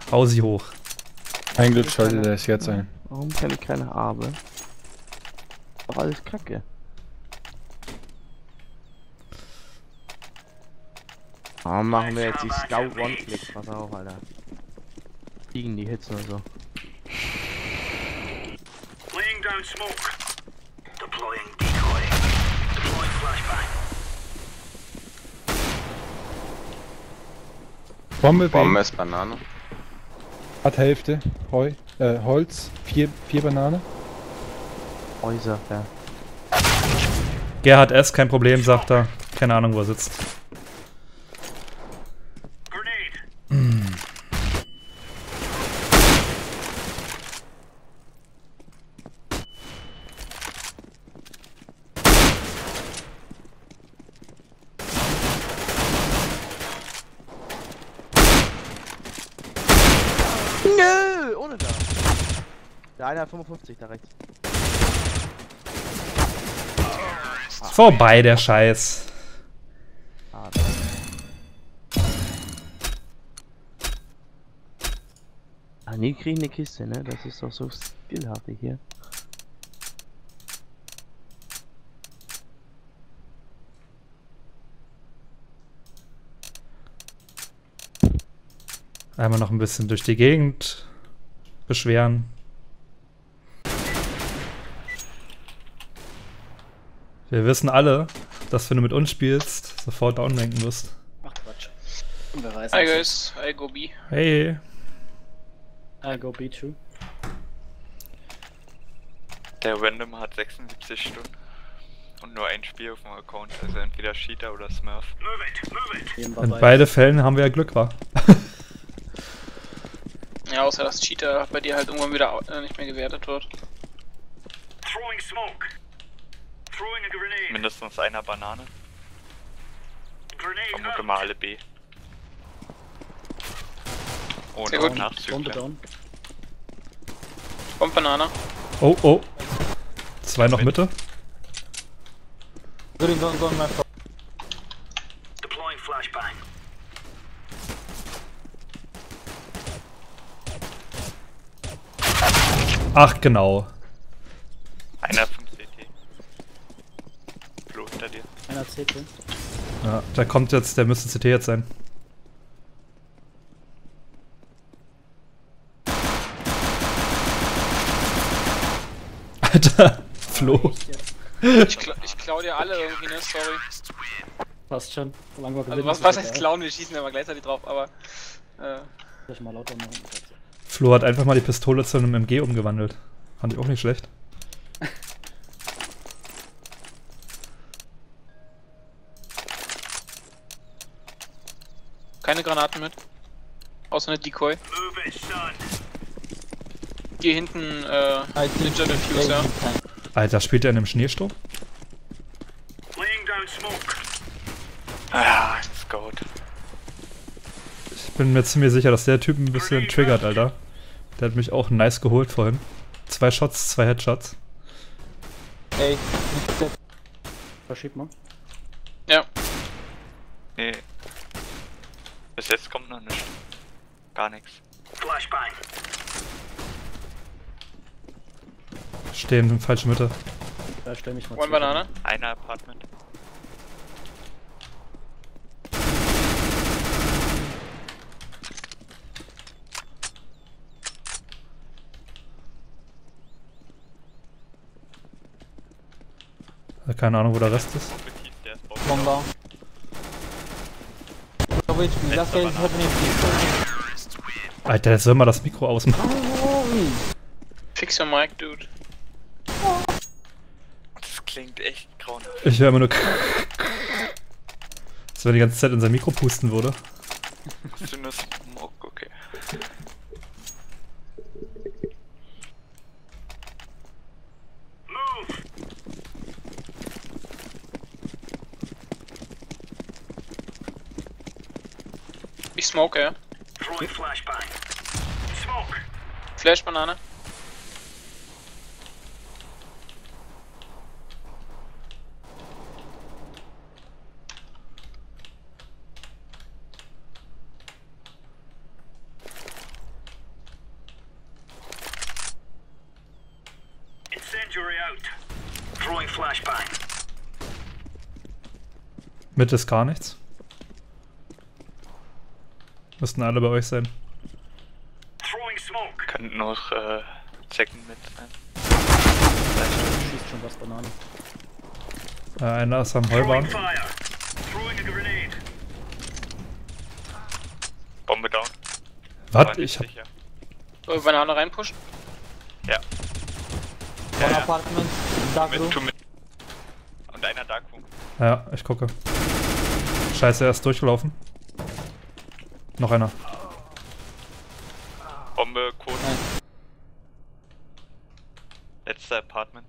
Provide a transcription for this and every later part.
Hau sie hoch. Ein Glück sollte das jetzt sein. Warum kann ich keine Arme? Doch alles kacke. Warum machen wir jetzt die Scout One-Click? Pass auf, Alter. Fliegen die Hits oder so. Laying down smoke. Deploying decoy. Deploying flashbang. Bombe ist Banane. hat Hälfte. Holz. 4 Banane. Häuser, ja. Gerhard S., kein Problem, sagt er. Keine Ahnung, wo er sitzt. Grenade. Nö, ohne da. Der eine hat 55 da rechts. Vorbei, der Scheiß. Ah, nie kriegen eine Kiste, ne? Das ist doch so skillhaft hier. Einmal noch ein bisschen durch die Gegend beschweren. Wir wissen alle, dass wenn du mit uns spielst, sofort downlenken wirst. Ach Quatsch. Wer weiß Hi das. guys, I go B. Hey. I go B true. Der Random hat 76 Stunden. Und nur ein Spiel auf dem Account. Also entweder Cheater oder Smurf. Move it. Move it. Nebenbei In bei- beide Fällen haben wir ja Glück, wa? Ja, außer dass Cheater bei dir halt irgendwann wieder nicht mehr gewertet wird. Throwing smoke. Throwing a grenade. Mindestens einer Banane. Grenade Vermute out. mal alle B. Ohne Sehr gut. Bombe Nachzügler. down. Kommt Banana. Oh, oh. 2 noch Mitte. Deploying flashbang. Ach, genau. Einer von CT. Flo hinter dir. Einer CT. Ja, da kommt jetzt, der müsste CT jetzt sein. Alter, Flo. Ich klau dir alle irgendwie, ne? Sorry. Passt schon. Solange wir Also gewinnen, was ist heißt egal. klauen? Wir schießen ja mal gleichzeitig drauf, aber Soll ich mal lauter machen? Flo hat einfach mal die Pistole zu einem MG umgewandelt. Fand ich auch nicht schlecht. keine Granaten mit. Außer eine Decoy. Move it, son. Hier hinten Ninja Diffuser. Alter, spielt er in einem Schneesturm? Laying down smoke. Ah, Scout. Ich bin mir ziemlich sicher, dass der Typ ein bisschen triggert, Alter. Der hat mich auch nice geholt vorhin. 2 Shots, 2 Headshots. Verschiebt man. Ja. Nee. Bis jetzt kommt noch nichts. Gar nichts. Flashbang. Stehen in falsche Mitte. Da stell mich mal One zu. Banane. Einer Apartment. Keine Ahnung, wo der Rest ist. Kompetitiv, der ist Bomber. Letzter Banane. Alter, jetzt soll mal das Mikro ausmachen. Fix your mic, dude. Das klingt echt grauenhaft. Ich höre immer nur als wenn die ganze Zeit in sein Mikro pusten würde. Dünnes Smoke, okay. Move. Ich smoke, ja. Throwing flashbang. Smoke. Flash Banane. Incendiary out. Throwing flashbang. Mitte ist gar nichts. Müssten alle bei euch sein. Throwing smoke. Könnten noch Second mit sein. Schießt schon was Bananen. Einer ist am Throwing Heuwagen. fire. Throwing a grenade. Bombe down. Was? War nicht Ich hab. sicher. Banane reinpushen? Ja. One Ja, apartment, dark mit, room. two mit. Und einer Dark Room. Ja, ich gucke. Scheiße, er ist durchgelaufen. Noch einer. Bombe, Code. Nein. Letzter Apartment.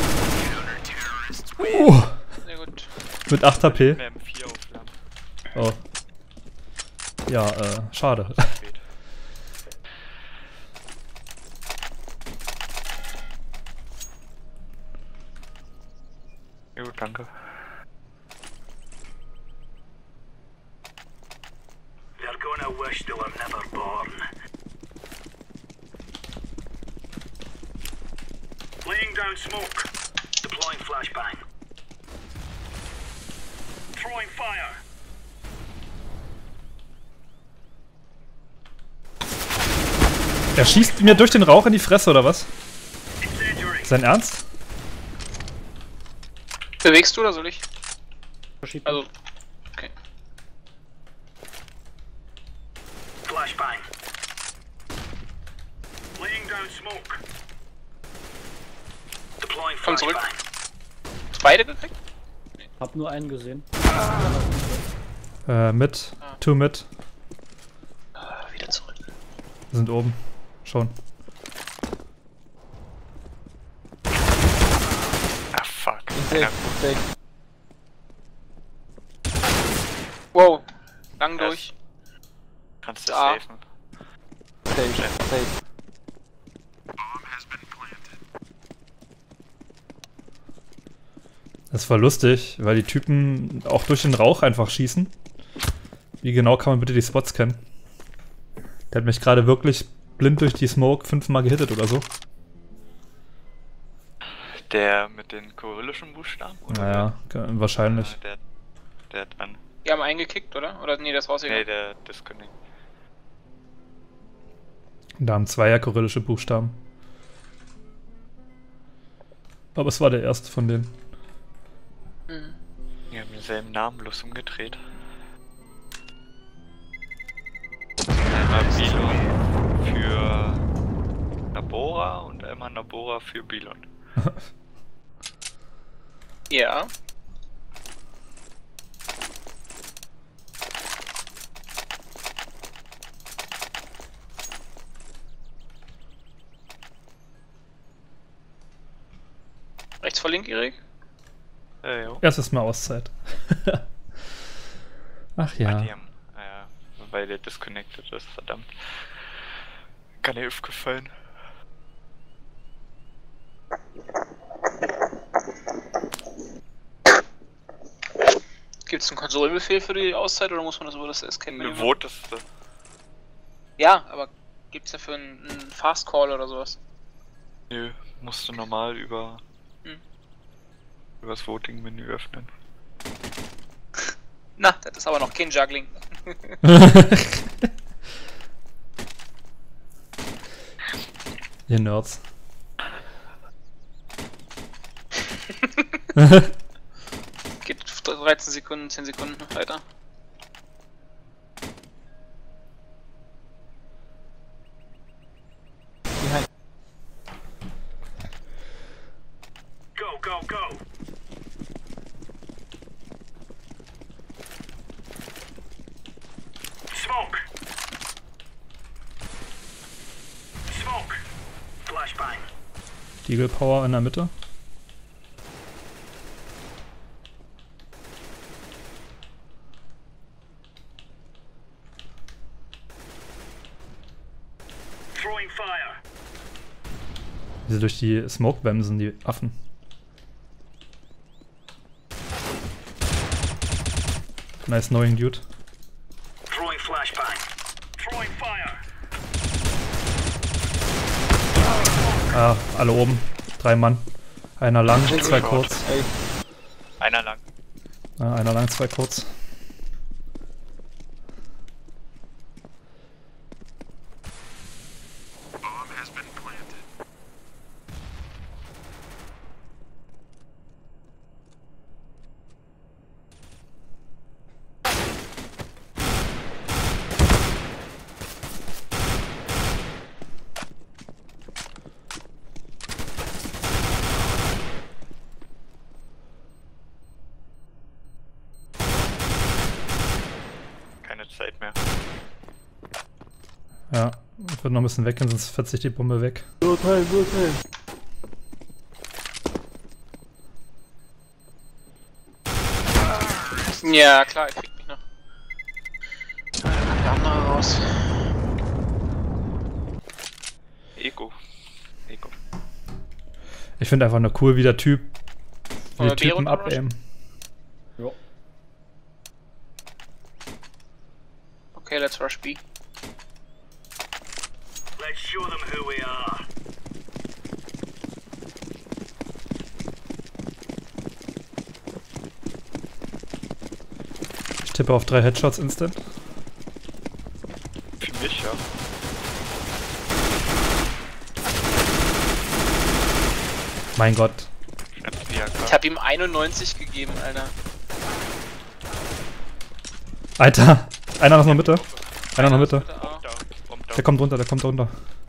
Sehr gut. Mit 8 HP. Wir haben 4 Aufladen. Oh. Ja, schade. Spät. Jo, danke. They're gonna wish they were never born. Laying down smoke. Deploying flashbang. Throwing fire. Er schießt mir durch den Rauch in die Fresse, oder was? Incendiary. Sein Ernst? Bewegst du oder soll ich? Verschiebt. Also, okay. Flashbang. Laying down smoke. Deploying Komm zurück. flashbang. Hast beide gekriegt? Hab nur einen gesehen. Mit. Two mit. Wieder zurück. Sind oben. Schon. Ah, fuck. Safe, Ja, safe. Wow. Lang durch. kannst du Ah. safen. Safe, safe. Das war lustig, weil die Typen auch durch den Rauch einfach schießen. Wie genau kann man bitte die Spots kennen? Der hat mich gerade wirklich blind durch die Smoke 5-mal gehittet oder so. Der mit den kyrillischen Buchstaben? Oder Naja, wahrscheinlich. der dran. Die haben eingekickt, oder? Oder nee, das war's Nee, egal. der Disconnect. Da haben 2 ja kyrillische Buchstaben. Aber es war der erste von denen. Mhm. Die haben denselben Namen bloß umgedreht. Einmal Bilon für Nabora und einmal Nabora für Bilon. Ja. Rechts vor Link, Erik? Jo. Erstes Mal Auszeit. Ach Ah, ja. die haben, weil der disconnected ist, verdammt. Kann der If gefallen. Gibt es einen Konsolenbefehl für die Auszeit oder muss man das über das Scan-Menü machen? Votest du? Ja, aber gibt es dafür einen Fast Call oder sowas? Nö, musst du normal über das Voting-Menü öffnen. Na, das ist aber noch kein Juggling. Ihr Nerds. Geht 13 Sekunden, 10 Sekunden weiter. Behind. Go, go, go. Smoke. Smoke. Flashbang. Deagle Power in der Mitte. Throwing fire. Wie sie durch die Smoke bremsen, die Affen. Nice knowing, dude. Throwing flashbang. Throwing fire. Ah, alle oben. 3 Mann. Einer lang, zwei kurz. Ey, Einer lang. Ja, einer lang, zwei kurz. Keine Zeit mehr. Ja, ich würde noch ein bisschen weggehen, sonst fetzt sich die Bombe weg. Total. Ja, klar, er kriegt mich noch. Der andere raus. Ego. Ich finde einfach nur cool, wie der Typ wie Oder die Typen B abaimen. Ja. Okay, let's rush B. Let's show them who we are. Ich tippe auf 3 Headshots instant. Für mich, ja. Mein Gott. Ich hab ihm 91 gegeben, Alter. Alter, einer noch mal Mitte. Einer noch Mitte. Ah. Der kommt runter, der kommt runter.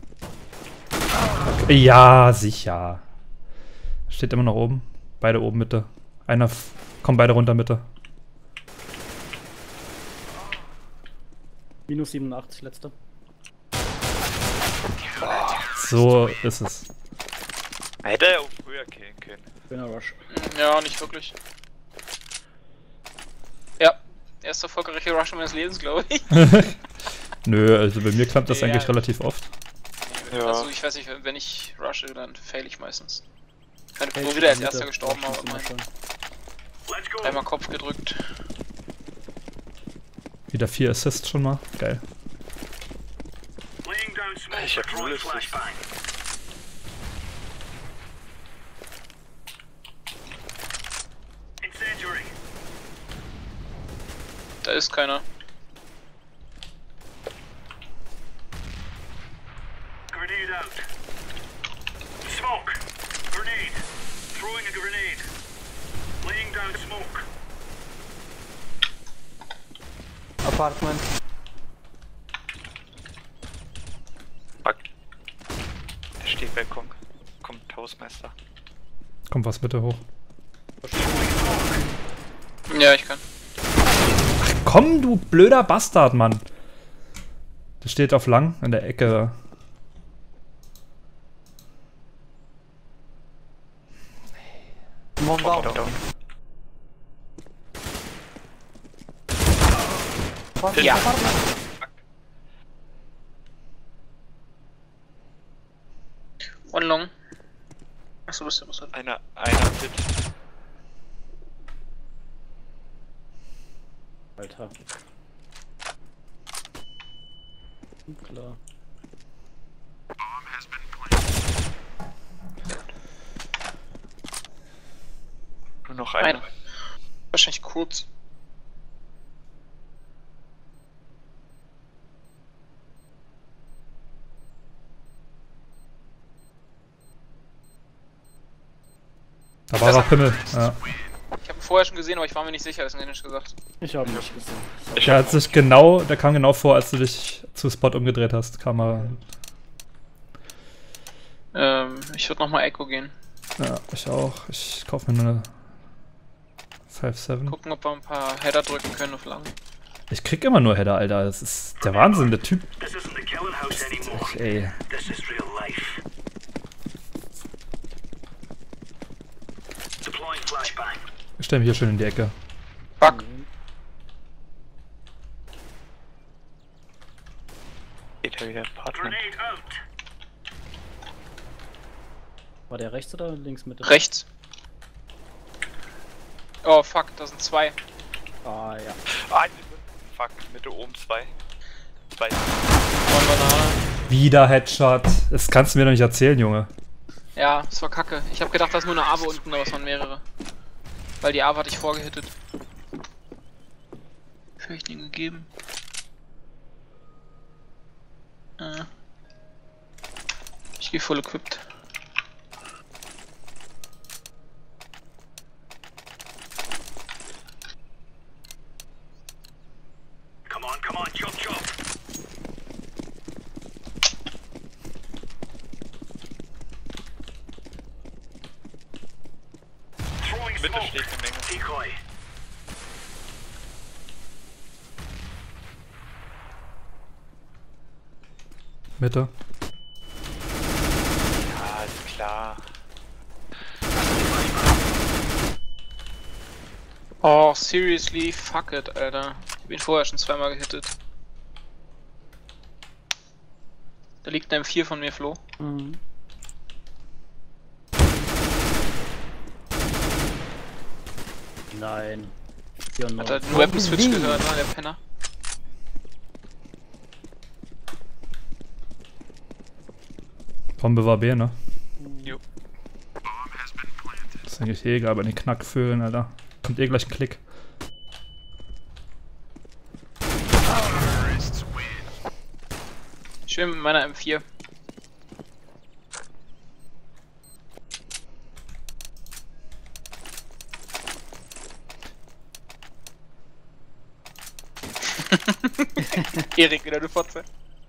Okay. Ja, sicher. Steht immer noch oben. Beide oben Mitte. Kommen beide runter Mitte. Minus 87, letzter. So ist es. Hätte er auch früher killen können. Schöner Rush. Ja, nicht wirklich. Ja, erster erfolgreiche Rush meines Lebens, glaube ich. Nö, also bei mir klappt das Ja. eigentlich relativ oft. Ja. Also ich weiß nicht, wenn ich rushe, dann fail ich meistens. Ich bin wieder als erster gestorben, aber immerhin. Let's go. Einmal Kopf gedrückt. Wieder 4 Assists schon mal. Geil. Laying down smoke. Ich hab Deploying null flashbang. Incendiary. Da ist keiner. Grenade out. Smoke. Grenade. Throwing a grenade. Laying down smoke. Apartment. Fuck. Der steht Balkon. Kommt Hausmeister. Kommt was Mitte hoch. Ja, ich kann. Komm, du blöder Bastard, Mann. Der steht auf lang in der Ecke. One down. Ja. One long. Achso, bist du was halt. Einer Hit. Alter. Klar. Nur noch Einer. einer. Wahrscheinlich kurz. Da war doch Himmel. Ja. Ich habe ihn vorher schon gesehen, aber ich war mir nicht sicher, deswegen nicht gesagt. Ich habe nicht gesehen. Der kam genau vor, als du dich zu Spot umgedreht hast. Kam er. Ich würde nochmal Echo gehen. Ja, ich auch. Ich kaufe mir nur eine 5-7. Gucken, ob wir ein paar Header drücken können auf lang. Ich krieg immer nur Header, Alter. Das ist der Wahnsinn, der Typ. This isn't the killing house anymore. Ey. This is real life. Deploying flashbang. Ich stell mich hier schön in die Ecke. Fuck. Geht ja wieder Apartment. Grenade out. War der rechts oder links Mitte? Rechts. Oh fuck, da sind zwei. Ah ja. Ah, fuck, Mitte oben 2. 2. One Banane. Wieder Headshot. Das kannst du mir doch nicht erzählen, Junge. Ja, das war kacke. Ich habe gedacht, da ist nur eine Awe unten, aber es waren mehrere. Weil die Awe hatte ich vorgehittet. Wie viel hab ich den gegeben? Ich gehe voll equipped. Come on, chop chop. Throwing Mitte smoke. steht eine Menge. Decoy. Mitte. Ja, ist klar. Oh, seriously? Fuck it, Alter. Ich hab ihn vorher schon zweimal gehittet. Da liegt ein M4 von mir, Flo. Mhm. Nein. Ja, no. Hat er den Weapon Switch gehört, ne, der Penner? Bombe war B, ne? Jo. Das ist eigentlich eh egal, bei den Knackvögeln, Alter. Kommt eh gleich ein Klick. Schön mit meiner M4. Erik wieder, du Fotze.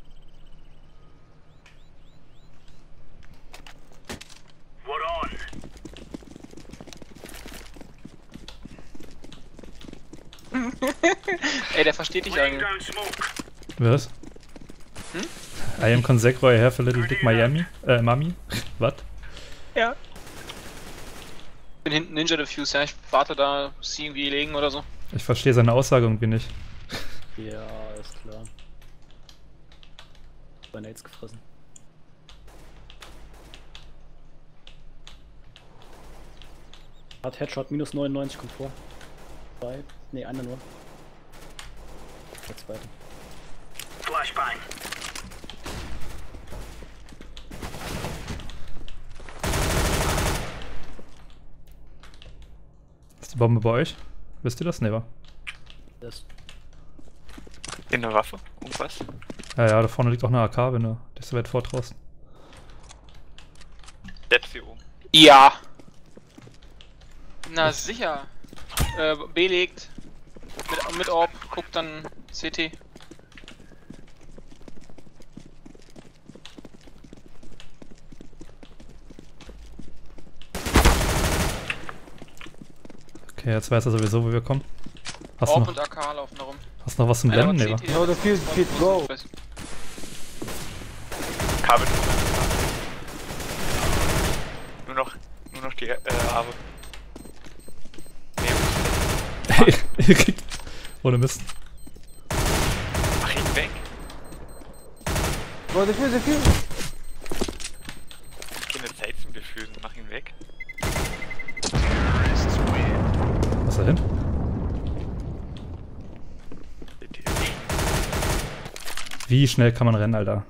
What on? Ey, der versteht dich Laying eigentlich. down smoke. Was? I am consequently I have a little dick Miami. Mami? Was? Ja. Ich bin hinten Ninja Diffuse, ja, ich warte da, sie irgendwie legen oder so. Ich verstehe seine Aussage irgendwie nicht. Ja, ist klar. Grenades gefressen. Hat Headshot minus 99 kommt vor. Zwei. Ne, einer nur. Der zweite. Flashbang. Ist die Bombe bei euch? Wisst ihr das? Ne, war. Das. In der Waffe? Irgendwas? Ja, da vorne liegt auch eine AK, wenn du dich so weit vortraust. Jetzt hier oben. Ja. Na sicher. B legt. Mit Orb, guckt dann CT. Okay, jetzt weiß er sowieso, wo wir kommen. Hast du Orb noch, und AK laufen da rum. hast du noch was zum Blenden? Ne, wa? No, the fuse pit, go. Kabel. Nur noch die Habe. Nee, Ihr kriegt. Ohne Mist. mach ihn weg. Go, the fuse, the fuse. Keine Zeit zum Diffusen, mach ihn weg. Was ist da hin? Wie schnell kann man rennen, Alter?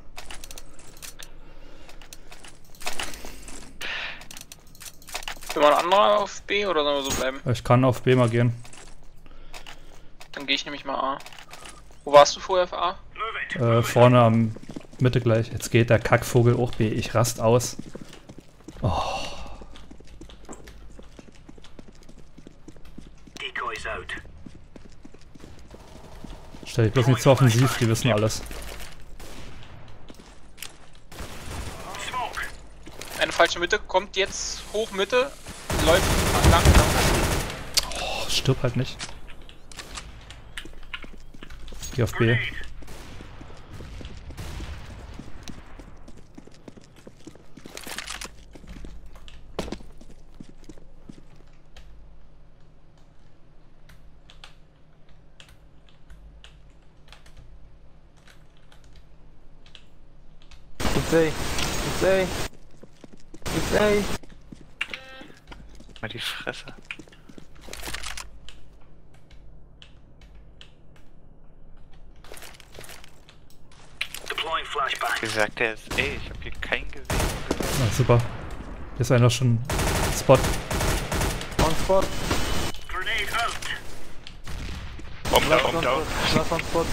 Will man ein anderer auf B oder sollen wir so bleiben? Ich kann auf B mal gehen. Dann gehe ich nämlich mal A. Wo warst du vorher auf A? Move it. Vorne am Mitte gleich. Jetzt geht der Kackvogel auch B. Ich rast aus. Oh, Decoys out. stell dich bloß nicht zu offensiv, die wissen alles. Smoke. Eine falsche Mitte, kommt jetzt hoch Mitte, läuft lang. Oh, stirb halt nicht. Ich geh auf B. Grenade. It's A. It's A. It's A. Mal die Fresse. Deploying flashbang. Gesagt, der ist ey, ich hab hier keinen gesehen. Ah, super. Hier ist einer schon Spot. On spot. Grenade out. Bomb Last down, on down. spot. Last on spot.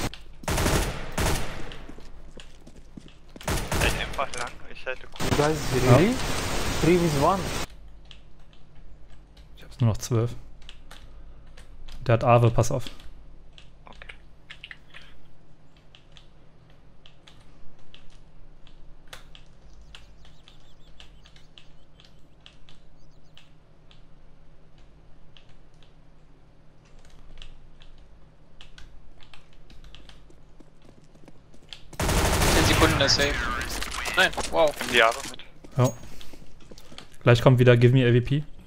Seid einfach lang, ich halte You guys really? 3 vs 1. Ich hab's nur noch 12. Der hat Ave, pass auf. Okay. Sekunden der Safe. Nein, wow. In die Jahre mit. Ja. Gleich kommt wieder Give Me AVP.